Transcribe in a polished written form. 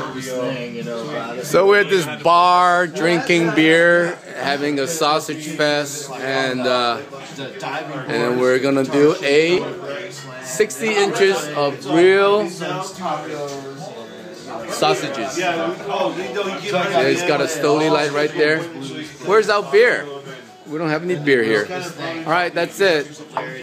So we're at this bar drinking beer, having a sausage fest, and we're gonna do a 60 inches of real sausages. It's got a Stoli light right there. Where's our beer? We don't have any beer here. All right, that's it.